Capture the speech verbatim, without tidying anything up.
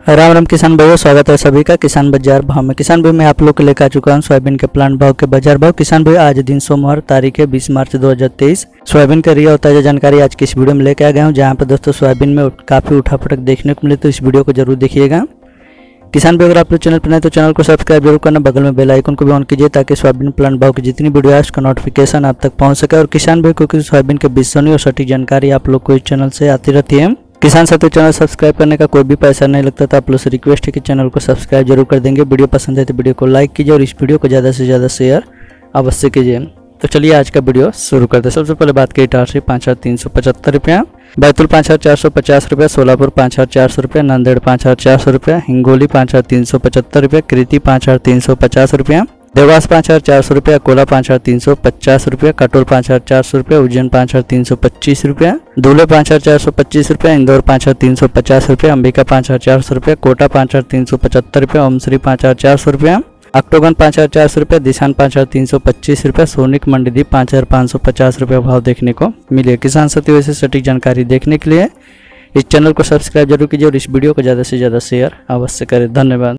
राम राम किसान भाइयों, स्वागत है सभी का किसान बाजार भाव में। किसान भाई मैं आप लोग के लेकर आ चुका हूं सोयाबीन के प्लांट भाव के बाजार भाव। किसान भाई आज दिन सोमवार तारीख है बीस मार्च दो हज़ार तेईस। सोयाबीन का रिया होता है जानकारी आज की इस वीडियो में लेकर आ गया हूं, जहां पर दोस्तों सोयाबीन में काफी उठापटक देखने को मिले, तो इस वीडियो को जरूर देखिएगा। किसान भाई अगर आप लोग चैनल पर नए तो चैनल को सब्सक्राइब जरूर करना, बगल में बेल आइकन को भी ऑन कीजिए ताकि सोयाबीन प्लांट भाव की जितनी वीडियो है उसका नोटिफिकेशन आप तक पहुंच सके। और किसान भाई क्योंकि सोयाबीन के विश्वसनीय और सटीक जानकारी आप लोग को इस चैनल से आती रहती है। किसान साथियों चैनल सब्सक्राइब करने का कोई भी पैसा नहीं लगता, तो आप लोग से रिक्वेस्ट है कि चैनल को सब्सक्राइब जरूर कर देंगे। वीडियो पसंद है तो वीडियो को लाइक कीजिए और इस वीडियो को ज़्यादा से ज़्यादा शेयर अवश्य कीजिए। तो चलिए आज का वीडियो शुरू करते हैं। सबसे पहले बात की इटारसी पाँच हज़ार तीन सौ पचहत्तर रुपया, बैतूल पाँच हज़ार चार सौ पचास रुपया, सोलापुर पाँच हज़ार चार सौ रुपया, नांदेड़ पाँच हज़ार चार सौ रुपया, हिंगोली पाँच हज़ार तीन सौ पचहत्तर रुपया, कृति पाँच हज़ार तीन सौ पचास रुपया, देवास पाँच हज़ार चार सौ रुपया, कोला पाँच हज़ार तीन सौ पचास रुपया, कटोल पाँच हज़ार चार सौ रुपया, उज्जैन पाँच हज़ार तीन सौ पच्चीस रुपया, धुले पाँच हज़ार चार सौ पच्चीस रुपया, इंदौर पाँच हज़ार तीन सौ पचास रुपया, अंबिका पाँच हज़ार चार सौ रुपया, कोटा पाँच हज़ार तीन सौ पचहत्तर रुपया, ओमश्री पाँच हज़ार चार सौ रुपया, अक्टोगन पाँच हज़ार चार सौ रुपया, दिशान पाँच हज़ार तीन सौ पच्चीस रुपया, सोनिक मंडीदीप पाँच हज़ार पाँच सौ पचास रुपया भाव देखने को मिले। किसान साथियों ऐसे सटीक जानकारी देखने के लिए इस चैनल को सब्सक्राइब जरूर कीजिए और इस वीडियो को ज़्यादा से ज़्यादा शेयर अवश्य करें। धन्यवाद।